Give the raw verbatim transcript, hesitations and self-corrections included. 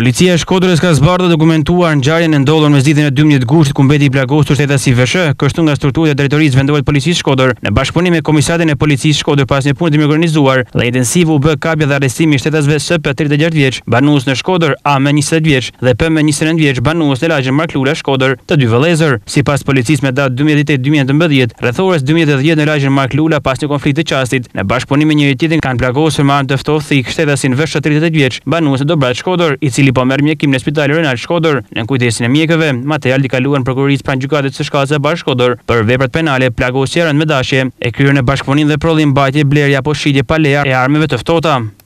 Policia e Shkodrës ka zbardhur dhe dokumentuar ngjarjen e ndodhur në ditën e dymbëdhjetë gusht ku mbeti i plagosur shteti V S H, kështu nga strukturat e drejtorisë vendore të policisë Shkodër, në bashkëpunim me komisariatin e policisë Shkodër pas një pune të mirë organizuar dhe intensive u bë kapja dhe arrestimi i shtetas V S H P tridhjetë e gjashtë vjeç, banues në Shkodër, A me njëzet vjeç dhe P me njëzet e nëntë vjeç, banues në lagjin Mark Lula Shkodër, të dy vëllezër. Sipas policisë me datë dymbëdhjetë tetor dy mijë e nëntëmbëdhjetë, rreth orës dymbëdhjetë e dhjetë në lagjin Mark Lula pas një konflikti të qastit, në bashkëpunim me njëri tjetrin kanë plagosur me armë të ftohtë thik shtetasin V S H tridhjetë e tetë vjeç, banues në Dobrat Shkodër, i cili po merr mjekim në Spitali Ronald Shkodër. Në kujdesin e mjekëve, material i kaluar në prokurorisë pranë gjykatit së shkallës së Bashkë Shkodër për veprat penale, plagosje rënd me dashje, e kryer në bashkëpunim dhe prodhim mbajtje, blerje apo shitje pa leje e armëve të ftohta.